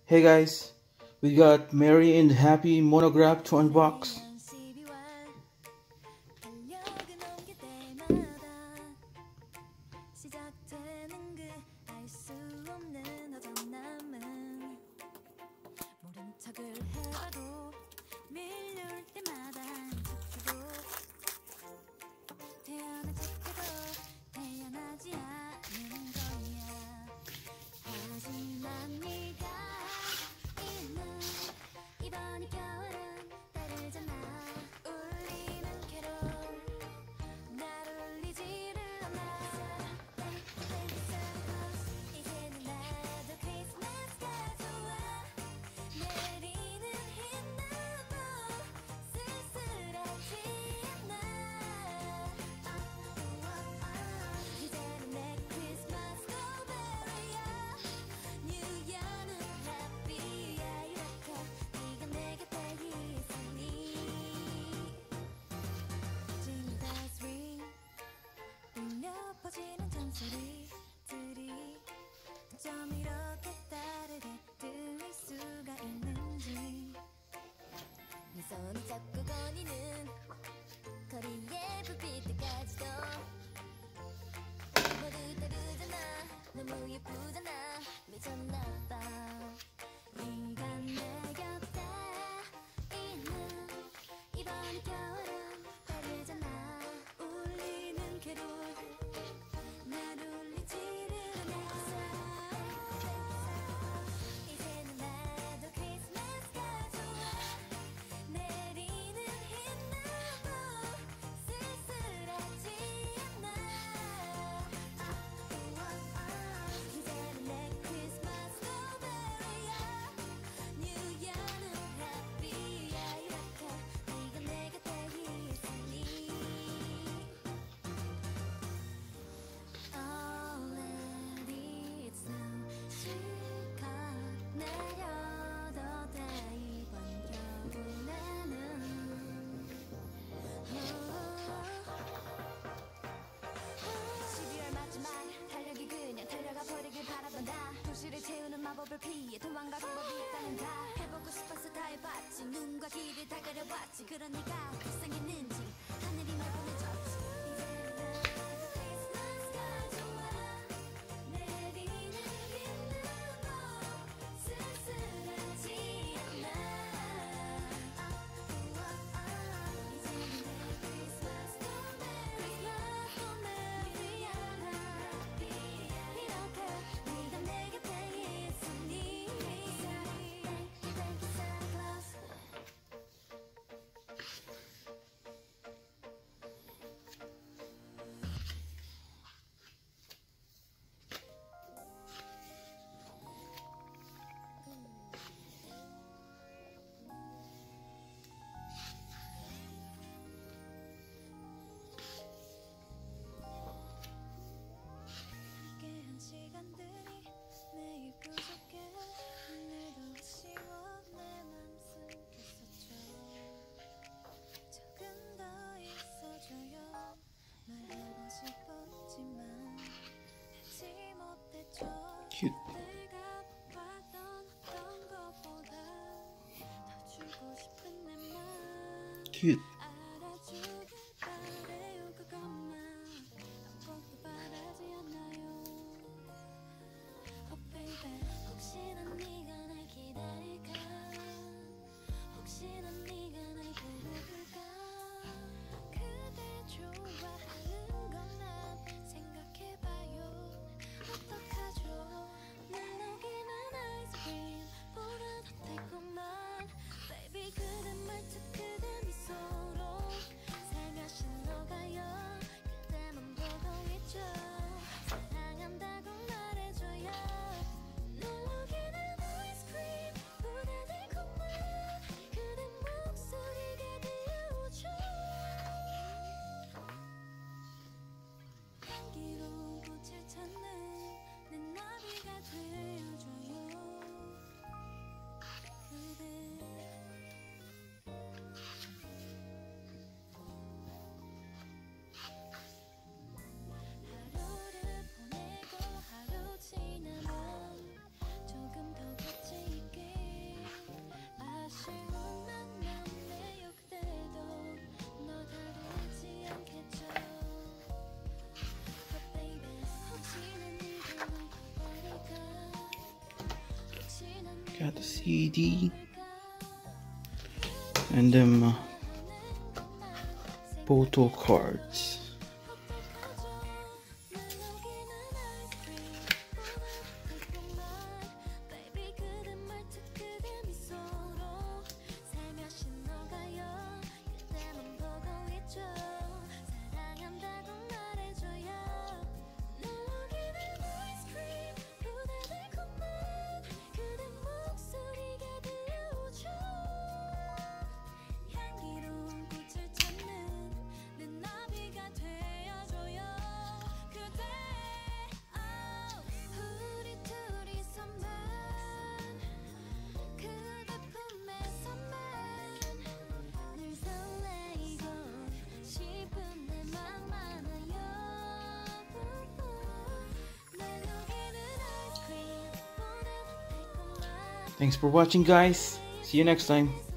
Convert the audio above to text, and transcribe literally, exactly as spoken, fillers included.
Hey guys, we got Merry and Happy Monograph to unbox. 퍼지는 잔소리들이 좀 이렇게 다르게 들릴 수가 있는지 네 손이 자꾸 거니는 거리의 불빛들까지도 모두 다르잖아 너무 예쁘잖아 미쳤나봐 네가 내 곁에 있는 이번 겨울은 다르잖아 울리는 캐롤 날 울리지를 않았어 이제는 나도 크리스마스가 좋아 내리는 흰눈도 쓸쓸하지 않아 이제는 내 크리스마스 고백이야 New Year는 happy야 이렇게 네가 내 곁에 있으니 달력이 그냥 달려가 버리길 바라던 나 도시를 채우는 마법을 피해 도망갈 방법이 있다는 다 해보고 싶어서 다 해봤지 눈과 귀를 다 가려봤지 그런 네가 불쌍했는지 하늘이 날 보내줬지 시간들이 매일 부족해 오늘도 아쉬워 내 맘속 있었죠 조금 더 있어줘요 말하고 싶었지만 하지 못했죠 Cute. 내가 봤던 어떤 것보다 더 주고 싶은 내 맘 Cute. 알아주길 바래요 그것만 아무것도 바라지 않나요 혹시나 네가 날 기다릴까 혹시나 네가 날 부를까 그대 좋아하는 것만 생각해봐요 어떡하죠 날 녹이는 아이스크림보다 더 달콤한 Baby 그대 말투 그대 미소 got the C D and them uh, photo cards. Thanks for watching, guys. See you next time.